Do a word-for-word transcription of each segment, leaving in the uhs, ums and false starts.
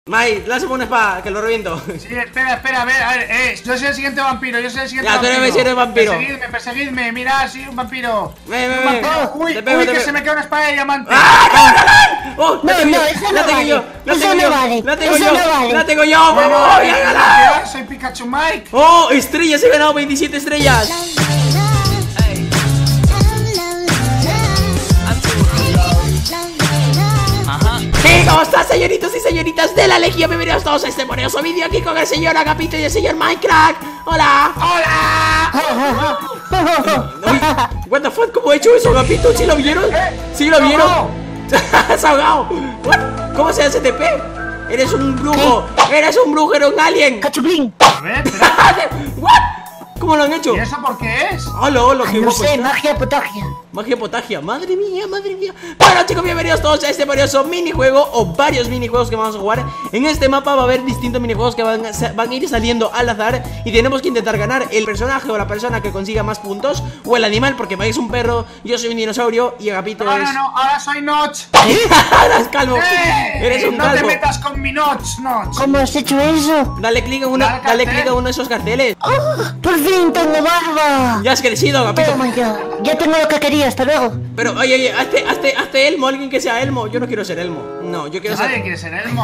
Mai, lánzame una espada, que lo reviento. Sí, espera, espera, a ver, a ver, eh, yo soy el siguiente vampiro, yo soy el siguiente ya, vampiro. Ya, tú eres el vampiro. Perseguidme, perseguidme, mira, sí, un vampiro. Ve, ve, un ve. vampiro. Uy, te pego, uy, te que pego. se me queda una espada de diamante. ¡Ah, no, no, no! ¡Oh, la No, tengo no, yo! eso no ¡La tengo vale. yo! ¡La Eso tengo no yo! vale. ¡La tengo Eso yo! no vale. ¡La tengo yo! Bueno, ¡Vamos! ¡Voy a eh, ganar! soy Pikachu Mike. ¡Oh, estrellas! He ganado veintisiete estrellas. ¿Qué? ¿Cómo están, señoritos y señoritas de la Legión? Bienvenidos todos a este maravilloso vídeo aquí con el señor Agapito y el señor Minecraft. ¡Hola! ¡Hola! Uy, what the fuck, ¿cómo he hecho eso, Agapito? ¿Sí lo vieron? ¿Sí lo vieron? ¡Se ha ahogado! What? ¿Cómo se hace T P? ¡Eres un brujo! ¡Eres un brujo, eres un alien! ¡Cachuplín! A ver, espera. ¿What? ¿Cómo lo han hecho? ¿Y eso por qué es? ¡Hola, hola! Ay, ¡Qué no guapo sé, está! magia potagia. Magia potagia, madre mía, madre mía. Bueno, chicos, bienvenidos todos a este valioso minijuego o varios minijuegos que vamos a jugar. En este mapa va a haber distintos minijuegos que van a, van a ir saliendo al azar y tenemos que intentar ganar el personaje o la persona que consiga más puntos o el animal, porque vais un perro, yo soy un dinosaurio y Agapito No, es... no, no, ahora soy Notch. Ahora es calvo. ¡Eh! Eres un No te calvo. metas con mi Notch, Notch. ¿Cómo has hecho eso? Dale clic a una, Dale dale cartel. clic a uno de esos carteles. ¡Oh! ¡Por fin tengo barba! Ya has crecido, Agapito. Toma ya. Ya tengo lo que quería, hasta luego. Pero, oye, oye, hazte, hazte, hazte Elmo, alguien que sea Elmo. Yo no quiero ser Elmo. No, yo quiero Nadie ser... quiere ser Elmo.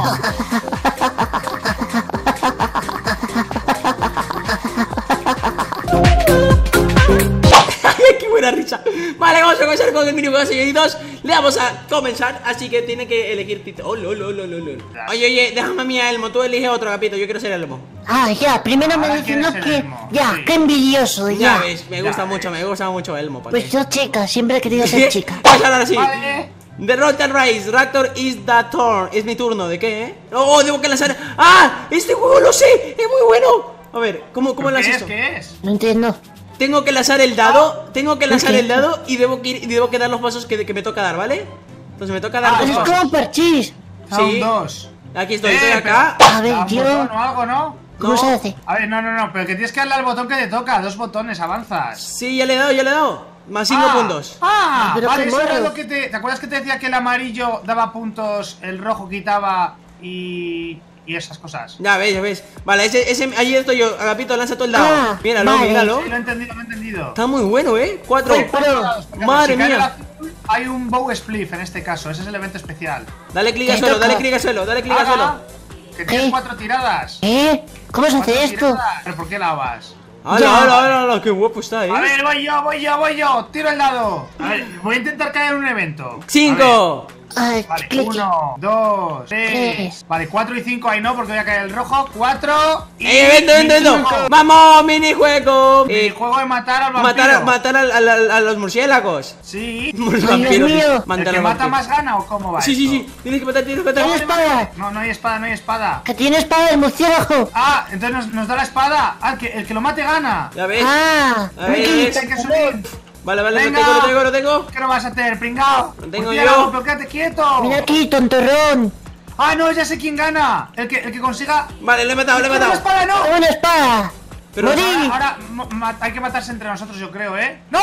¡Qué buena risa! Vale, vamos a comenzar con el minijuego, señoritos. Le vamos a comenzar, así que tiene que elegir título. Oh, lo, lo, lo, lo, lo. Oye, oye, déjame a mí a Elmo. Tú elige otro, Agapito. Yo quiero ser Elmo. Ah, ya, primero me Ahora dicen quieres no ser que... Elmo, Ya, sí. qué envidioso, Ya, ya. ves, me Ya gusta ves. mucho, me gusta mucho Elmo. ¿para Pues qué? yo chica, siempre he querido ser chica. Vamos a hablar así. Vale. The Rotten Race, Raptor is the turn. Es mi turno, ¿de qué, eh? Oh, debo que lanzar. ¡Ah! Este juego lo sé, es muy bueno. A ver, ¿cómo, cómo ¿Qué lanzas es? esto? ¿Qué es? No entiendo. Tengo que lanzar el dado, tengo que lanzar qué? el dado y debo que, ir, y debo que dar los pasos que, que me toca dar, ¿vale? Entonces me toca dar Ah, dos Es no. pasos. como parchís. Son Sí. dos. Aquí estoy, Eh, estoy acá. A ver, ¿Da un yo... botón o algo, no? ¿Cómo No. se hace? A ver, no, no, no, pero que tienes que darle al botón que te toca. Dos botones, avanzas. Sí, ya le he dado, ya le he dado. Más cinco Ah, puntos. Ah, Pero vale, qué eso era morro. lo que te... ¿Te acuerdas que te decía que el amarillo daba puntos, el rojo quitaba y... y esas cosas? Ya ves, ya ves. Vale, ese, ese, ahí estoy yo. Agapito, lanza todo el dado. Ah, míralo, vale. míralo. Sí, lo he entendido, lo he entendido. Está muy bueno, ¿eh? Cuatro. Uy, pero- Madre Si cae el mía. azul, hay un bow spliff en este caso, ese es el evento especial. Dale clic al Te suelo, toca. dale clic al suelo, dale clic al Haga, suelo. que tienes ¿Qué? cuatro tiradas. ¿Eh? ¿Cómo se Cuatro hace esto? tiradas. ¿Pero por qué lavas? ¡Hala, Ya. hala, hala, hala! ¡Qué guapo está, eh! A ver, voy yo, voy yo, voy yo. Tiro el dado. A ver, voy a intentar caer en un evento. ¡Cinco! Ay, A ver, clic. vale, uno, dos, tres. Tres. Vale, cuatro y cinco ahí no, porque voy a caer el rojo. Cuatro y. ¡Eh, evento, evento, evento! cinco. ¡Vamos, minijuego! El Eh, juego de matar al vampiro. matar, a- matar al- al- al- a los murciélagos. Sí. Los Dios vampiros. mío. ¿El Matar que a los mata vampiros. más gana o cómo va Sí, sí, esto? sí. Tienes que matar, tienes que ¿Tiene matar. espada? No, no hay espada, no hay espada. Que tiene espada el murciélago. Ah, entonces nos, nos da la espada. Ah, el que, el que lo mate gana. Ya ves. Ah, A ver, un ya kit. ves. Hay que subir. Vale, vale, lo Venga. tengo, lo tengo, lo tengo. ¿Qué lo vas a hacer, pringao? Lo tengo Pues yo. tíralo, pero quédate quieto. Mira aquí, tontorrón. Ah, no, ya sé quién gana. El que, el que consiga. Vale, le he matado, le he ¡Con la matado. espada, no! Una espada. Pero- Morí. Ahora, ahora mo- ma- hay que matarse entre nosotros, yo creo, ¿eh? ¡No!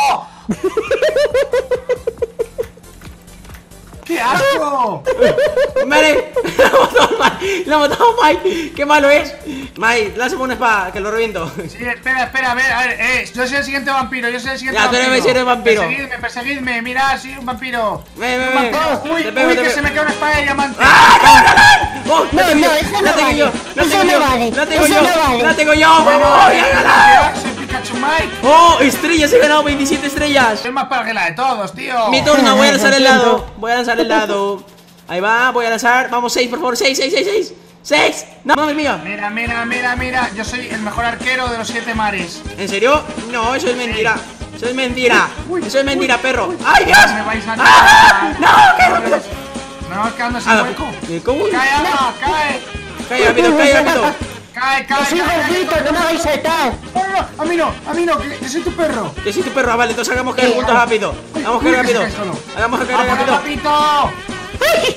¡Qué asco! Vale, lo ha matado Mike. Lo ha matado Mike. Qué malo es. Mike, lánzame una espada, que lo reviento. Sí, espera, espera, a ver, a ver, eh, yo soy el siguiente vampiro, yo soy el siguiente Ya, tú vampiro. eres- eres vampiro. Perseguidme, perseguidme, mira, soy un vampiro. Ve, ve, Un ve. vampiro. Uy, Te pego, uy, te que pego. se me queda una espada de diamante. ¡Ah, no, no, no! ¡Oh, No, la tengo no, yo! eso ¡La no tengo vale. yo! ¡La Eso tengo no yo! vale. ¡La tengo Eso yo! no vale. ¡La tengo yo! Bueno, ¡Vamos! ¡Voy a ganar! soy Pikachu Mike. ¡Oh, estrellas! He ganado veintisiete estrellas. Soy más para que la de todos, tío. Mi turno, voy a lanzar el Entiendo. dado. Voy a lanzar el dado. Ahí va, voy a lanzar. Vamos, seis, por favor. seis, seis, seis, seis. ¡seis! ¡No, madre mía! Mira, mira, mira, mira, yo soy el mejor arquero de los siete mares. ¿En serio? No, eso es mentira. Eso es mentira. Uy, Eso es mentira, uy, perro. uy. ¡Ay, Dios! Me vais a ¡Ah! cagar. ¡No! ¡Qué rápido! Me vamos quedando sin Ah, hueco. ¿eh, ¿Cómo? Cae, Alba, cae. Cae rápido, cae rápido. Cae, Que cae, soy cae. gordito, no me hagáis saltar. No, no, no, a mí no, a mí no, que, que soy tu perro. Que soy tu perro, ah, vale, entonces hagamos caer Eh, juntos ah. rápido. Hagamos Uy, caer que se rápido. cae solo. Hagamos caer ¡Ah, por el rápido. papito! ¡Ay!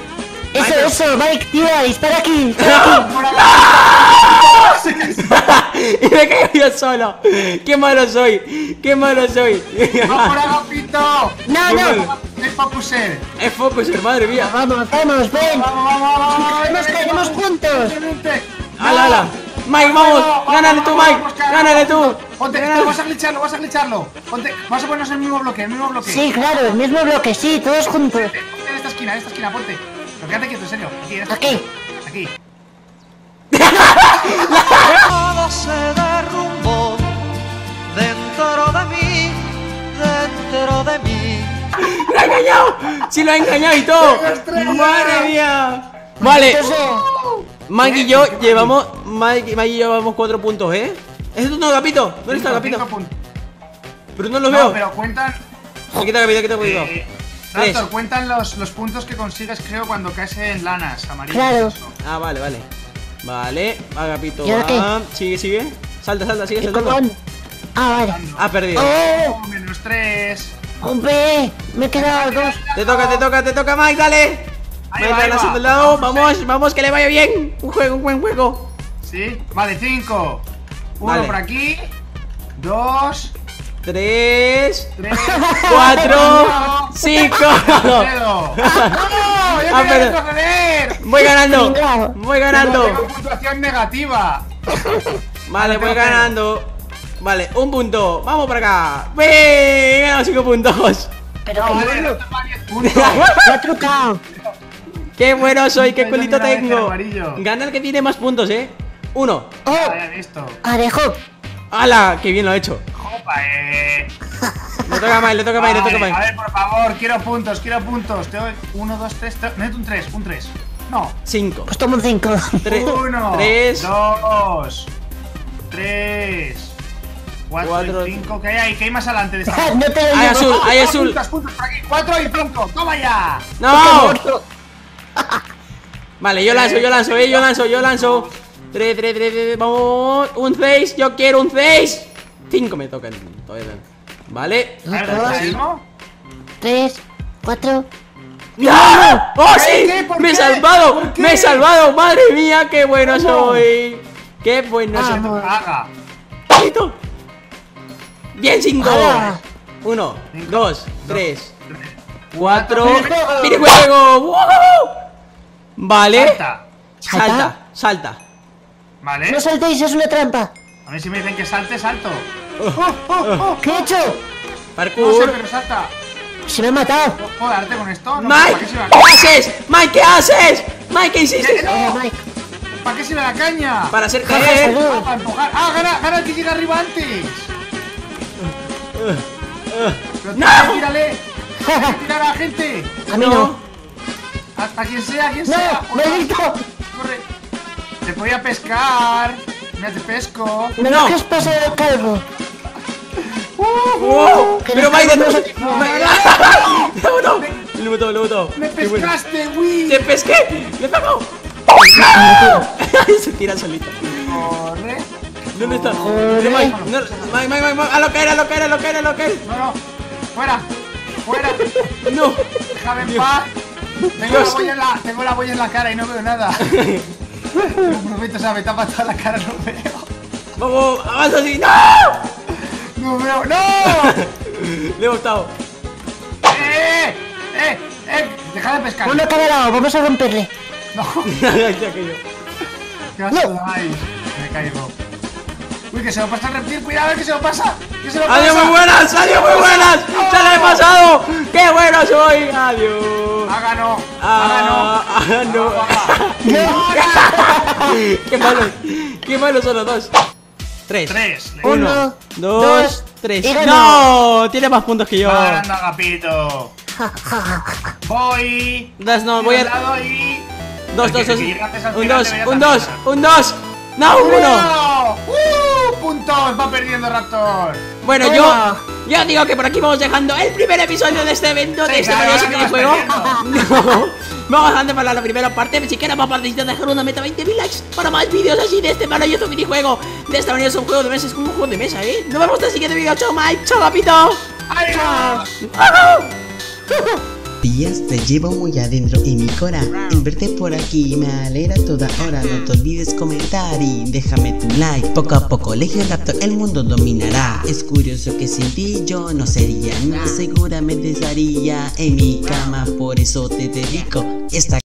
Eso, Ay, no. eso, Mike, tira, dispara aquí. ¡Por abajo! Y me caigo yo solo. Qué malo soy. Qué malo soy. ¡Vamos por Agapito! No, Qué no. malo. ¡Es Focuser! Es Focuser, madre mía. Vamos, vamos, ven. ¡Vamos, vamos, vamos! Caemos, caemos juntos. Ala, ala. Mike, vamos. Gánale tú, Mike. Gánale tú. Ponte, Gánale. no, vas a glitcharlo, vas a glitcharlo. Ponte, vamos a ponernos en el mismo bloque, en el mismo bloque. Sí, claro, el mismo bloque, sí, todos juntos. Ponte en esta esquina, en esta esquina, ponte. Pero quédate quieto, en serio. Aquí, en esta Aquí. esquina. Aquí. Todo se derrumbó dentro de mí, dentro de mí. ¡Lo ha engañado! ¡Sí lo ha engañado y todo! ¡Madre mía! Vale, Entonces, Mike y yo llevamos. Mike, Mike y yo llevamos cuatro puntos, ¿eh? ¿Es esto no, Agapito? ¿Dónde está Cinco, Agapito? cinco puntos. Pero no lo No, veo. pero cuentan. Aquí está Agapito, aquí está Agapito. Eh, Tres. Raptor, cuentan los, los puntos que consigues, creo, cuando caes en lanas amarillas. Claro. Eso. Ah, vale, vale. Vale, Agapito. ¿Y ahora qué? va. Sigue, sigue. Salta, salta, sigue ¿y saltando. cómo? Ah, vale. Ha perdido. ¡Oh! Oh, menos tres. ¡Hombre! Me he quedado dos. Te toca, te toca, te toca, Mike, dale. Ahí Mike, va, ahí dale, va. al lado. Vamos, Vamos, vamos, que le vaya bien. Un juego, un buen juego. ¿Sí? Vale, cinco. Uno Vale. por aquí. Dos. Tres, Tres. cuatro, No. cinco. ¡No! ¡No! ¡Yo Ah, quiero pero- retroceder! Voy ganando, Venga. voy Tengo ganando. puntuación negativa. Vale, voy tengo ganando. Vale, un punto. Vamos para acá. ¡Ven! Ganamos cinco puntos. Pero No, que vale, bueno. no toma diez puntos. Lo ha trucado. ¡Qué bueno soy! ¡Qué Ay, culito mira, este tengo! amarillo. Gana el que tiene más puntos, ¿eh? Uno. ¡Oh! Ya, ya he visto. Arejo. ¡Hala! ¡Qué bien lo he hecho! Jopa, eh. Le toca a Mike, le toca a Mike, le toca a Vale, a Mike. ver, por favor, quiero puntos, quiero puntos. Te doy uno, dos, tres. Te... Necesito un tres, un tres. No. Cinco. Pues toma un cinco. Tres. Uno, Tres. dos, tres, cuatro, Cuatro. y cinco. ¿Qué hay ahí? ¿Qué hay más adelante de esta? No te lo Hay llevo. azul, hay Ah, azul. Puntos, puntos por aquí. Cuatro y cinco. ¡Toma ya! ¡No! Vale, yo lanzo, yo lanzo, eh, yo lanzo, yo lanzo. Tres, tres, tres, tres, vamos. Un seis, yo quiero un seis. Cinco me tocan. Todavía no. Vale. A ver, Dos. ¿está mismo? Tres, cuatro. ¡No! ¡Oh, ¿Qué? sí! ¿Qué? ¿Por ¡Me he qué? salvado! ¿Por qué? ¡Me he salvado! ¡Madre mía, qué bueno ¿Cómo? soy! ¡Qué bueno soy! Vamos. Haga. ¡Quito! Bien, cinco. ¡Hala! Uno, Cinco, dos, tres, cuatro. Minijuego. ¡Minijuego! ¡Wow! Vale. Salta. Salta, salta. Vale. No saltéis, es una trampa. A ver si me dicen que salte, salto. ¿Qué he hecho? No sé, Parkour. pero salta. Se me ha matado. ¿Puedo darte con esto? No, Mike, ¿para qué sirve ¿qué la haces? Mike, ¿qué haces? Mike, ¿qué hiciste? No. Hola, Mike. ¿Para qué sirve la caña? Para hacer Jaja, caer. salud. Ah, para empujar. Ah, gana, gana el que llega arriba antes. Pero ¡No! tírale, tírale. Tienes que tirar a la gente. A mí no. A, a quien sea, a quien sea. ¡No! ¡Maldito! Corre. Te voy a pescar. Mira, te pesco. ¿Me No. dejas pasar el calvo? ¡Wow! Que Pero nos Mike, caemos no. aquí. ¡Le botó! ¡Le botó, le botó! Me Qué bueno. pescaste, Wii. ¡Te pesqué! ¡Le pegó! Se tira solito. Corre. ¿Dónde está? Joder. Mike, no, Mike, Mike, Mike, Mike, a lo caer, a lo caer, a lo caer, a lo caer. No, no. Fuera. Fuera. No. Déjame en Dios. paz. Tengo Dios. la, boya en la, tengo la boya en la cara y no veo nada. Te lo prometo, o sea, me tapa toda la cara, no veo. Vamos, avanza así. ¡No! No veo. ¡No! Le he botado. ¡Eh! ¡Eh! ¡Eh! Deja de pescar. Uno a cada lado, vamos a romperle. No. Aquello. ¿Qué asco dais? Me caigo. Uy, que se lo pasa el reptil. Cuidado, que se lo pasa. Que se lo pasa. ¡Adiós, muy buenas! ¡Adiós, muy buenas! ¡Se la he pasado! ¡Qué bueno soy! ¡Adiós! Haga no. Haga Ah, ah, no. no. ¡Qué malos! ¡Qué malos son los dos! Tres. Tres. Uno, Uno, dos, dos, tres. y ganó. ¡No! Tiene más puntos que yo. Va ganando Agapito. Voy. Das, no, voy al a. lado y. Dos, El dos, que- dos. el que llega antes al Un final dos, debería un también dos, ganar. un dos. ¡No, uno! ¡Uno! ¡Uh! ¡Puntos! Va perdiendo Raptor. Bueno, Toma. yo, yo digo que por aquí vamos dejando el primer episodio de este evento, Sí, de este claro, maravilloso ahora que minijuego. vas No, vamos dejando para la primera parte. Si quieres, vamos a participar, dejar una meta veinte mil likes para más vídeos así de este maravilloso minijuego. De esta manera es un juego de mesa, es como un juego de mesa, ¿eh? Nos vemos en el siguiente vídeo. Chao, Mike. Chao, Papito. ¡Adiós! ¡Au! días te llevo muy adentro en mi cora. El verte por aquí me alegra toda hora. No te olvides comentar y déjame tu like. Poco a poco Legion Raptor el mundo dominará. Es curioso que sin ti yo no sería nada. Seguramente estaría en mi cama, por eso te dedico esta